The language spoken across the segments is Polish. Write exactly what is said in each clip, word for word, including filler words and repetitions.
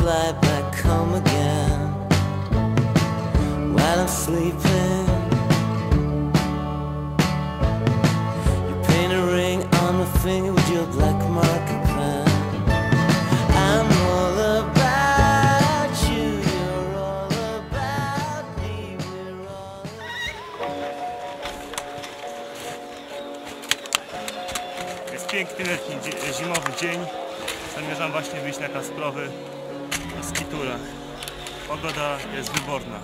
fly back home again while I'm sleeping. You paint a ring on my finger with your black marker pen. I'm all about you, you're all about me, we're all about... Jest piękny letni, zimowy dzień. Zamierzam właśnie wyjść na Kasprowy na skiturach. Pogoda jest wyborna.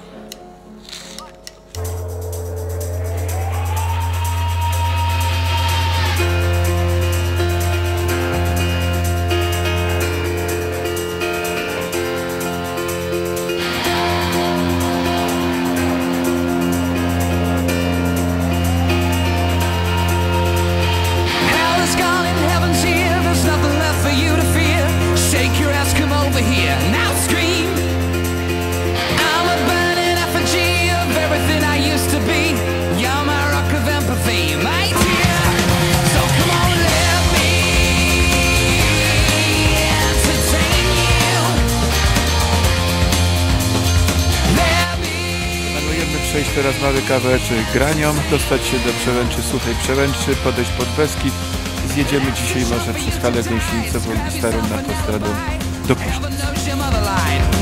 Przejść teraz mały kawałeczek Granią, dostać się do Przełęczy, Suchej Przełęczy, podejść pod Beskid. Zjedziemy dzisiaj może przez Halę Gąsienicową i Starą na Postradą do Pszczyc.